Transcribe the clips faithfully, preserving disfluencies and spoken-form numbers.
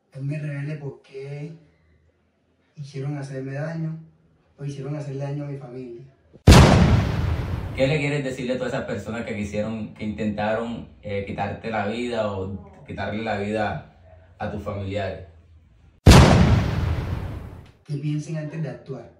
Él me revele por qué hicieron hacerme daño o hicieron hacerle daño a mi familia. ¿Qué le quieres decirle a todas esas personas que quisieron, que intentaron eh, quitarte la vida o quitarle la vida a tus familiares? Que piensen antes de actuar.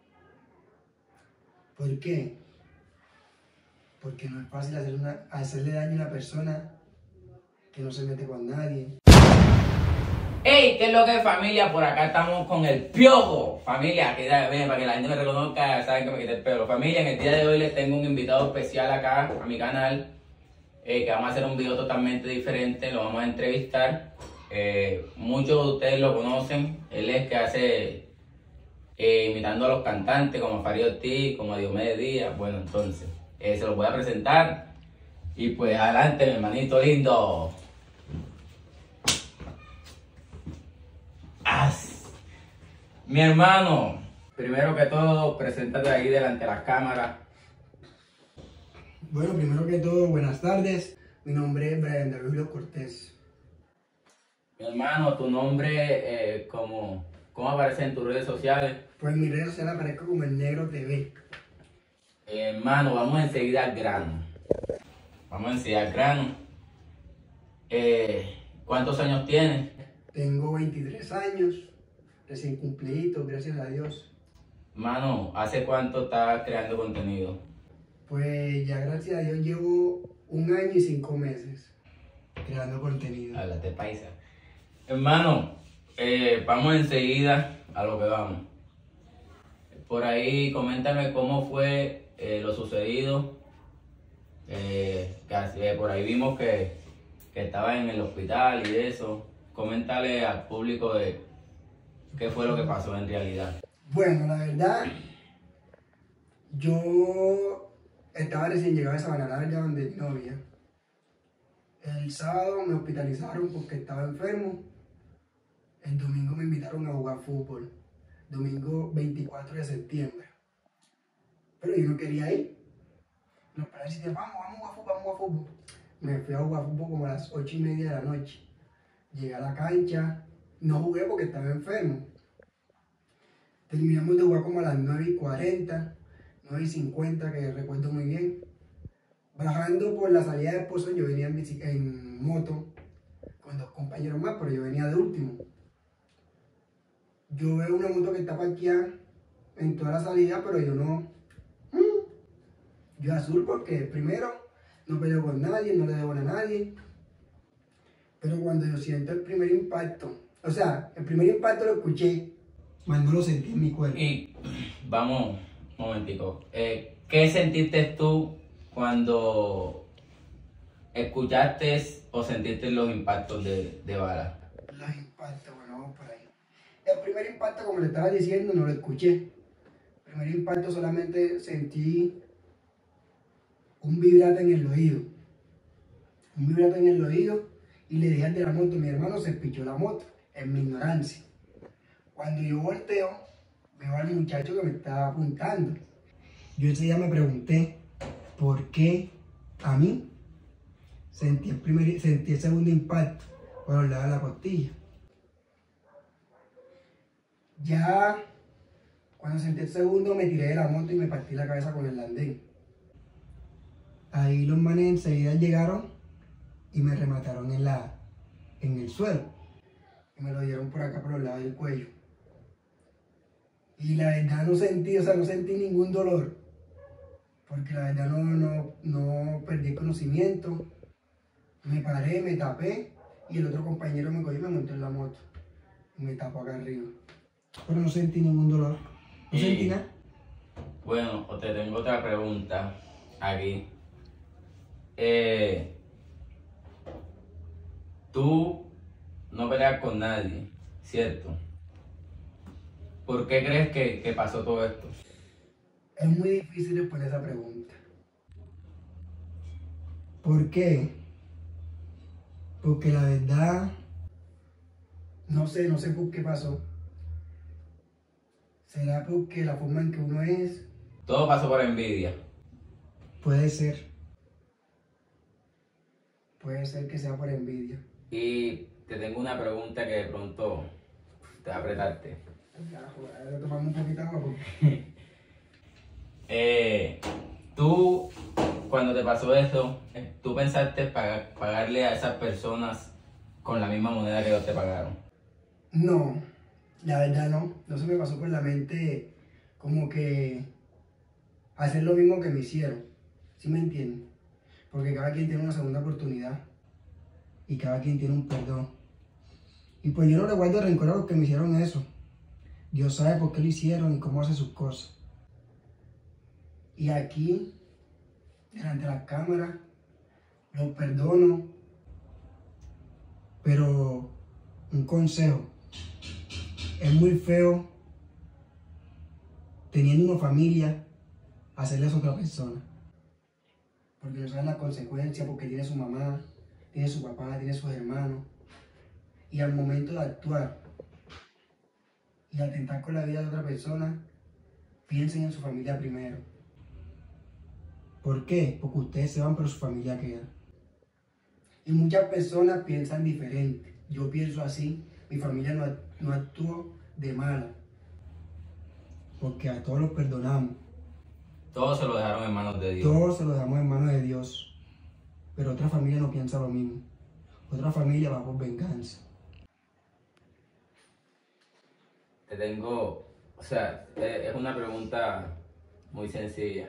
¿Por qué? Porque no es fácil hacer una, hacerle daño a una persona que no se mete con nadie. ¡Ey! ¿Qué es lo que es, familia? Por acá estamos con el Piojo. Familia, que ya ven, para que la gente me reconozca, saben que me quité el pelo. Familia, en el día de hoy les tengo un invitado especial acá a mi canal, eh, que vamos a hacer un video totalmente diferente, lo vamos a entrevistar. Eh, muchos de ustedes lo conocen, él es que hace eh, imitando a los cantantes como Farid Ortiz, como a Diomedes Díaz. Bueno, entonces, eh, se los voy a presentar. Y pues adelante, mi hermanito lindo. As. Mi hermano, primero que todo, preséntate ahí delante de las cámaras. Bueno, primero que todo, buenas tardes. Mi nombre es Brian David Cortés. Mi hermano, tu nombre, eh, como, ¿cómo aparece en tus redes sociales? Pues en mis redes sociales aparezco como el Negro T V. Eh, hermano, vamos enseguida al grano. Vamos enseguida al grano. Eh, ¿Cuántos años tienes? Tengo veintitrés años, recién cumplido, gracias a Dios. Mano, ¿hace cuánto estás creando contenido? Pues ya gracias a Dios llevo un año y cinco meses creando contenido. Háblate paisa. Hermano, eh, vamos enseguida a lo que vamos. Por ahí, coméntame cómo fue eh, lo sucedido. Eh, que, eh, por ahí vimos que, que estaba en el hospital y eso. Coméntale al público de qué fue lo que pasó en realidad. Bueno, la verdad, yo estaba recién llegado a Sabana Larga donde mi novia. El sábado me hospitalizaron porque estaba enfermo. El domingo me invitaron a jugar fútbol. Domingo veinticuatro de septiembre. Pero yo no quería ir. Los padres decían, vamos, vamos a jugar fútbol, vamos a jugar fútbol. Me fui a jugar fútbol como a las ocho y media de la noche. Llegué a la cancha, no jugué porque estaba enfermo. Terminamos de jugar como a las nueve y cuarenta, nueve y cincuenta, que recuerdo muy bien. Bajando por la salida de Pozo, yo venía en, en moto con dos compañeros más, pero yo venía de último. Yo veo una moto que está parqueada en toda la salida, pero yo no... Yo azul porque primero no peleo con nadie, no le debo a nadie. Pero cuando yo siento el primer impacto, o sea, el primer impacto lo escuché, mas no lo sentí en mi cuerpo. Y vamos, un momentico. Eh, ¿Qué sentiste tú cuando escuchaste o sentiste los impactos de, de bala? Los impactos, bueno, vamos por ahí. El primer impacto, como le estaba diciendo, no lo escuché. El primer impacto solamente sentí un vibrato en el oído. Un vibrato en el oído y le dije al de la moto, mi hermano se pichó la moto, en mi ignorancia. Cuando yo volteo, veo al muchacho que me estaba apuntando. Yo ese día me pregunté, ¿por qué a mí sentí el, primer, sentí el segundo impacto por el lado de la costilla? Ya cuando sentí el segundo me tiré de la moto y me partí la cabeza con el andén. Ahí los manes enseguida llegaron y me remataron en, la, en el suelo. Y me lo dieron por acá, por el lado del cuello. Y la verdad no sentí, o sea, no sentí ningún dolor. Porque la verdad no, no, no perdí el conocimiento. Me paré, me tapé y el otro compañero me cogió y me montó en la moto. Y me tapó acá arriba. Pero no sentí ningún dolor. No Y, sentí nada. Bueno, te tengo otra pregunta aquí. Eh, tú no peleas con nadie, ¿cierto? ¿Por qué crees que, que pasó todo esto? Es muy difícil responder esa pregunta. ¿Por qué? Porque la verdad, no sé, no sé por qué pasó. ¿Será porque la forma en que uno es? Todo pasó por envidia. Puede ser. Puede ser que sea por envidia. Y te tengo una pregunta que de pronto te va a apretarte. Ahora tomamos un poquito de agua porque... Eh, tú, cuando te pasó eso, ¿tú pensaste pagar, pagarle a esas personas con la misma moneda que ellos te pagaron? No, la verdad no. No se me pasó por la mente como que hacer lo mismo que me hicieron. ¿Sí me entienden? Porque cada quien tiene una segunda oportunidad. Y cada quien tiene un perdón. Y pues yo no le guardo rencor a los que me hicieron eso. Dios sabe por qué lo hicieron y cómo hace sus cosas. Y aquí, delante de las cámaras, los perdono. Pero un consejo. Es muy feo, teniendo una familia, hacerle eso a otra persona. Porque no saben las consecuencias, porque tiene su mamá, tiene su papá, tiene sus hermanos. Y al momento de actuar y atentar con la vida de otra persona, piensen en su familia primero. ¿Por qué? Porque ustedes se van, pero su familia queda. Y muchas personas piensan diferente. Yo pienso así, mi familia no, no actuó de mala. Porque a todos los perdonamos. Todos se lo dejaron en manos de Dios. Todos se lo dejamos en manos de Dios. Pero otra familia no piensa lo mismo. Otra familia va por venganza. Te tengo, o sea, es una pregunta muy sencilla.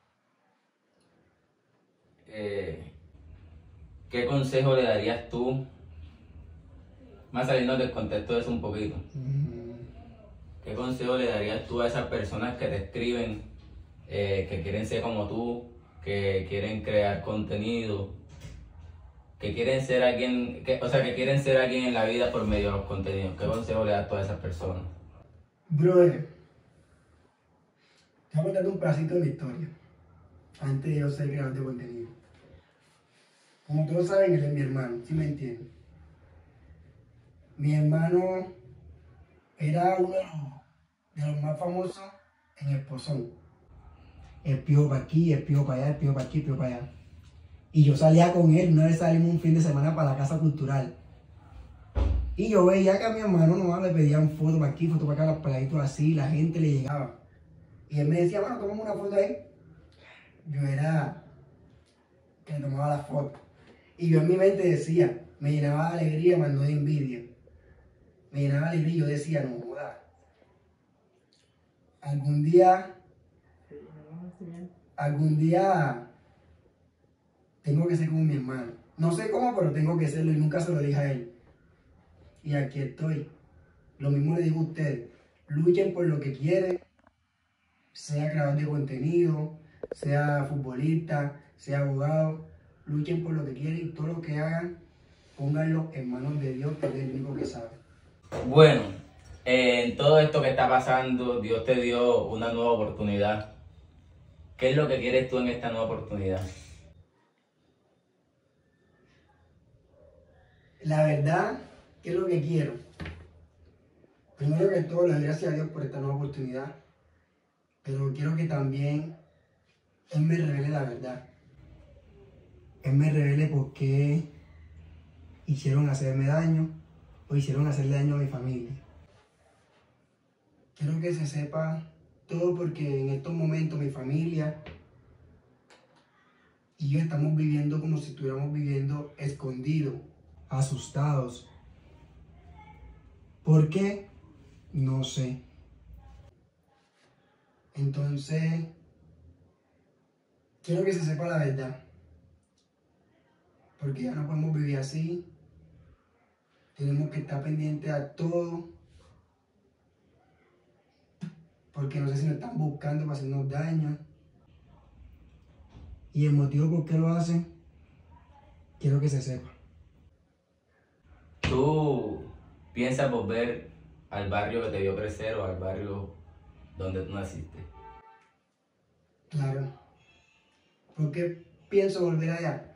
Eh, ¿Qué consejo le darías tú? Más saliendo del contexto de eso un poquito. Mm. ¿Qué consejo le darías tú a esas personas que te escriben, eh, que quieren ser como tú, que quieren crear contenido, que quieren ser alguien, que, o sea, que quieren ser alguien en la vida por medio de los contenidos? ¿Qué consejo le das tú a esas personas? Brother, te voy a contar un pedacito de mi historia. Antes de yo ser creador de contenido. Como todos saben, él es mi hermano, ¿sí me entienden? Mi hermano era uno de los, de los más famosos en el Pozón. El pío para aquí, el pío para allá, el pío para aquí, el pío para allá. Y yo salía con él, una vez salimos un fin de semana para la casa cultural. Y yo veía que a mi hermano nomás le pedían fotos para aquí, fotos para acá, los peladitos así, la gente le llegaba. Y él me decía, bueno, tomamos una foto ahí. Yo era que le tomaba la foto. Y yo en mi mente decía, me llenaba de alegría, más no de envidia. Me llenaba de alegría y yo decía, no joda. Algún día, algún día tengo que ser como mi hermano. No sé cómo, pero tengo que serlo y nunca se lo dije a él. Y aquí estoy. Lo mismo le digo a ustedes. Luchen por lo que quieren. Sea creador de contenido, sea futbolista, sea abogado. Luchen por lo que quieren y todo lo que hagan, pónganlo en manos de Dios, que es el único que sabe. Bueno, eh, en todo esto que está pasando, Dios te dio una nueva oportunidad. ¿Qué es lo que quieres tú en esta nueva oportunidad? La verdad, ¿qué es lo que quiero? Primero que todo, le doy gracias a Dios por esta nueva oportunidad. Pero quiero que también Él me revele la verdad. Él me revele por qué hicieron hacerme daño o hicieron hacerle daño a mi familia. Quiero que se sepa todo porque en estos momentos mi familia y yo estamos viviendo como si estuviéramos viviendo escondidos, asustados. ¿Por qué? No sé. Entonces, quiero que se sepa la verdad. Porque ya no podemos vivir así. Tenemos que estar pendientes a todo. Porque no sé si nos están buscando para hacernos daño. Y el motivo por qué lo hacen, quiero que se sepa. ¿Tú piensas volver al barrio que te vio crecer o al barrio donde tú naciste? Claro. ¿Por qué pienso volver allá?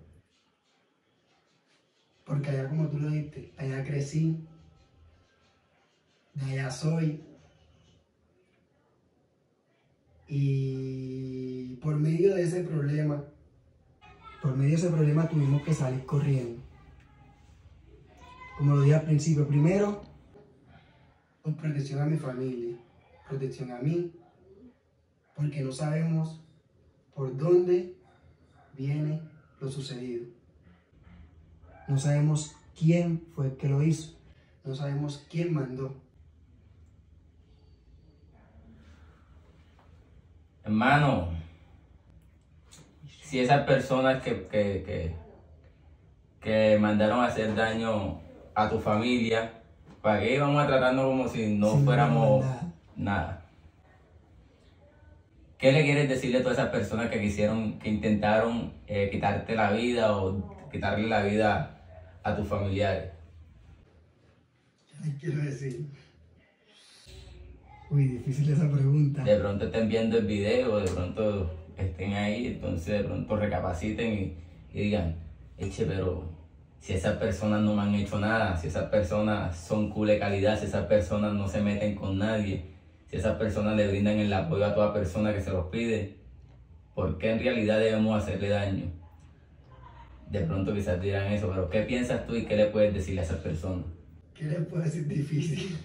Porque allá, como tú lo dijiste, allá crecí, de allá soy. Y por medio de ese problema, por medio de ese problema tuvimos que salir corriendo. como lo dije al principio, primero, por protección a mi familia, protección a mí, porque no sabemos por dónde viene lo sucedido. No sabemos quién fue el que lo hizo, no sabemos quién mandó. Hermano, si esas personas que, que, que, que mandaron a hacer daño a tu familia, ¿para qué íbamos a tratarnos como si no Sin fuéramos nada. nada? ¿Qué le quieres decirle a todas esas personas que quisieron, que intentaron eh, quitarte la vida o quitarle la vida a tus familiares? ¿Qué les quiero decir? Uy, difícil esa pregunta. De pronto estén viendo el video, de pronto estén ahí, entonces de pronto recapaciten y, y digan, eche, pero si esas personas no me han hecho nada, si esas personas son cool de calidad, si esas personas no se meten con nadie, si esas personas le brindan el apoyo a toda persona que se los pide, ¿por qué en realidad debemos hacerle daño? De pronto quizás dirán eso, pero ¿qué piensas tú y qué le puedes decirle a esas personas? ¿Qué les puedo decir difícil?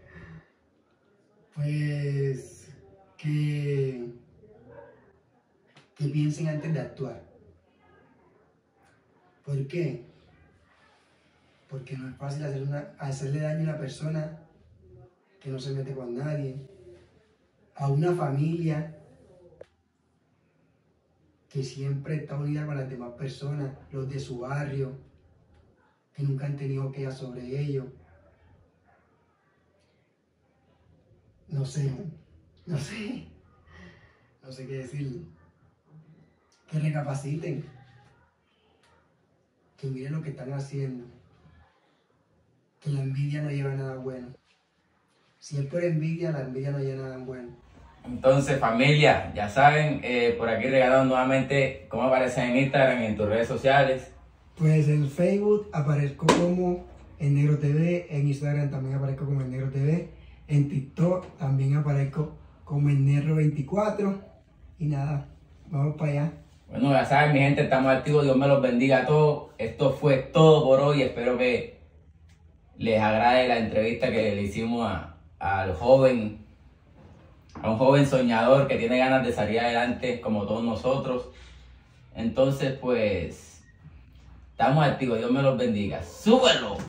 Pues que, que piensen antes de actuar. ¿Por qué? Porque no es fácil hacer una, hacerle daño a una persona que no se mete con nadie, a una familia que siempre está unida con las demás personas, los de su barrio, que nunca han tenido quejas sobre ellos. No sé, no sé, no sé qué decir. Que recapaciten, que miren lo que están haciendo, que la envidia no lleva a nada bueno. Si es por envidia, la envidia no lleva a nada bueno. Entonces, familia, ya saben, eh, por aquí regalando nuevamente cómo aparecen en Instagram y en tus redes sociales. Pues en Facebook aparezco como en Negro T V, en Instagram también aparezco como en Negro T V, en TikTok también aparezco como en Negro veinticuatro y nada, vamos para allá. Bueno, ya saben, mi gente, estamos activos. Dios me los bendiga a todos. Esto fue todo por hoy. Espero que les agrade la entrevista que le hicimos a, al joven, a un joven soñador que tiene ganas de salir adelante como todos nosotros. Entonces, pues, estamos activos. Dios me los bendiga. ¡Súbelo!